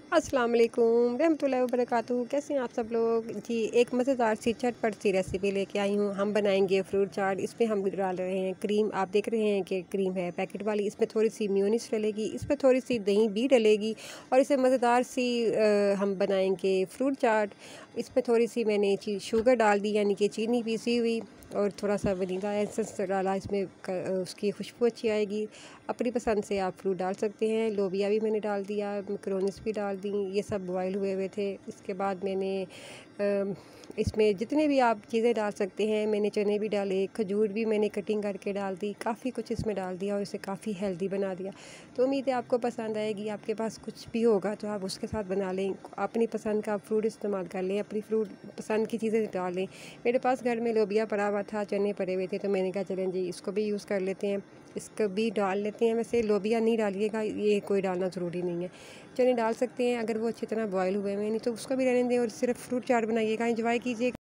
अस्सलाम वालेकुम रहमतुल्लाहि व बरकातुहू। कैसे हैं आप सब लोग जी। एक मज़ेदार सी झटपट सी रेसिपी लेके आई हूँ। हम बनाएंगे फ्रूट चाट। इसमें हम डाल रहे हैं क्रीम। आप देख रहे हैं कि क्रीम है पैकेट वाली। इसमें थोड़ी सी मेयोनीज डलेगी, इसमें थोड़ी सी दही भी डलेगी और इसे मज़ेदार सी हम बनाएंगे फ्रूट चाट। इसमें थोड़ी सी मैंने शुगर डाल दी, यानी कि चीनी पीसी हुई, और थोड़ा सा वनीला एसेंस डाला। इसमें उसकी खुशबू अच्छी आएगी। अपनी पसंद से आप फ्रूट डाल सकते हैं। लोबिया भी मैंने डाल दिया, मैक्रोनीस भी डाल दी। ये सब बॉयल हुए हुए थे। इसके बाद मैंने इसमें जितने भी आप चीज़ें डाल सकते हैं, मैंने चने भी डाले, खजूर भी मैंने कटिंग करके डाल दी। काफ़ी कुछ इसमें डाल दिया और इसे काफ़ी हेल्दी बना दिया। तो उम्मीद है आपको पसंद आएगी। आपके पास कुछ भी होगा तो आप उसके साथ बना लें। अपनी पसंद का फ्रूट इस्तेमाल कर लें, अपनी फ्रूट पसंद की चीज़ें डाल लें। मेरे पास घर में लोबिया पड़ा हुआ था, चने पड़े हुए थे, तो मैंने कहा चलें जी इसको भी यूज़ कर लेते हैं, इसको भी डाल लेते हैं। वैसे लोबिया नहीं डालिएगा, ये कोई डालना ज़रूरी नहीं है। चने डाल सकते हैं अगर वो अच्छी तरह बॉयल हुए हैं, नहीं तो उसको भी रहने दें और सिर्फ फ्रूट चाट बनाइएगा। एंजॉय कीजिएगा।